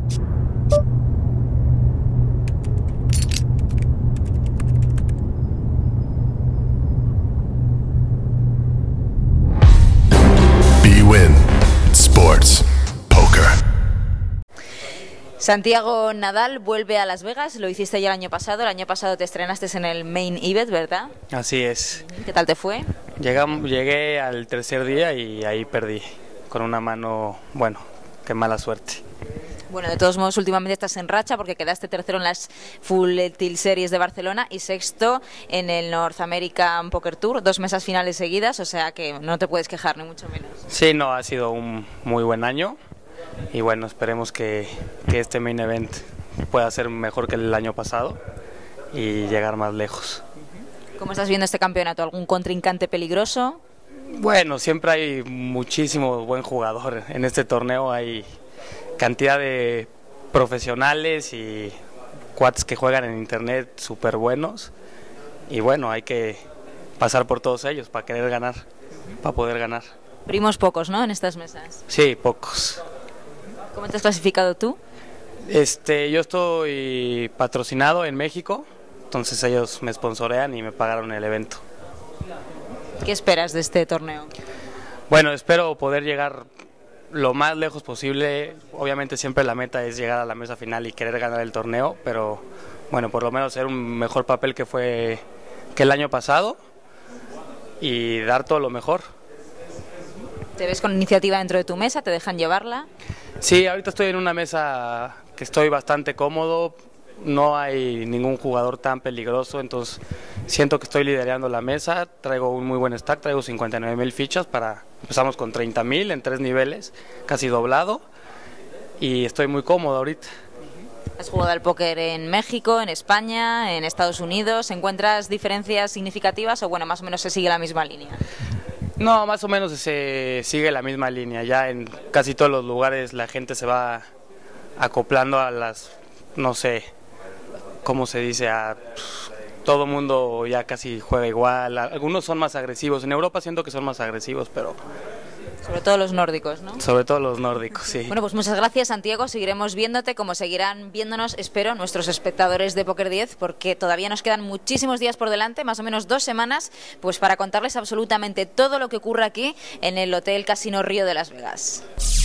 bwin Sports Poker. Santiago Nadal vuelve a Las Vegas, lo hiciste ya el año pasado te estrenaste en el Main Event, ¿verdad? Así es. ¿Qué tal te fue? Llegué al tercer día y ahí perdí, con una mano, bueno, qué mala suerte. Bueno, de todos modos, últimamente estás en racha porque quedaste tercero en las Full Tilt Series de Barcelona y sexto en el North American Poker Tour, 2 mesas finales seguidas, o sea que no te puedes quejar, ni mucho menos. Sí, no, ha sido un muy buen año y bueno, esperemos que este Main Event pueda ser mejor que el año pasado y llegar más lejos. ¿Cómo estás viendo este campeonato? ¿Algún contrincante peligroso? Bueno, siempre hay muchísimo buen jugador en este torneo, hay cantidad de profesionales y cuates que juegan en internet súper buenos y bueno, hay que pasar por todos ellos para querer ganar, para poder ganar. Primos pocos, ¿no? En estas mesas. Sí, pocos. ¿Cómo te has clasificado tú? Yo estoy patrocinado en México, entonces ellos me sponsorean y me pagaron el evento. ¿Qué esperas de este torneo? Bueno, espero poder llegar lo más lejos posible. Obviamente siempre la meta es llegar a la mesa final y querer ganar el torneo, pero bueno, por lo menos hacer un mejor papel que el año pasado y dar todo lo mejor. ¿Te ves con iniciativa dentro de tu mesa? ¿Te dejan llevarla? Sí, ahorita estoy en una mesa que estoy bastante cómodo, no hay ningún jugador tan peligroso, entonces siento que estoy liderando la mesa, traigo un muy buen stack, traigo 59,000 fichas, empezamos con 30,000 en 3 niveles, casi doblado, y estoy muy cómodo ahorita. ¿Has jugado al póker en México, en España, en Estados Unidos? ¿Encuentras diferencias significativas o bueno, más o menos se sigue la misma línea? No, más o menos se sigue la misma línea, ya en casi todos los lugares la gente se va acoplando a las, no sé, ¿cómo se dice? Todo mundo ya casi juega igual, algunos son más agresivos, en Europa siento que son más agresivos, pero... Sobre todo los nórdicos, ¿no? Sobre todo los nórdicos, sí. Bueno, pues muchas gracias, Santiago, seguiremos viéndote como seguirán viéndonos, espero, nuestros espectadores de Poker 10, porque todavía nos quedan muchísimos días por delante, más o menos 2 semanas, pues para contarles absolutamente todo lo que ocurre aquí en el Hotel Casino Río de Las Vegas.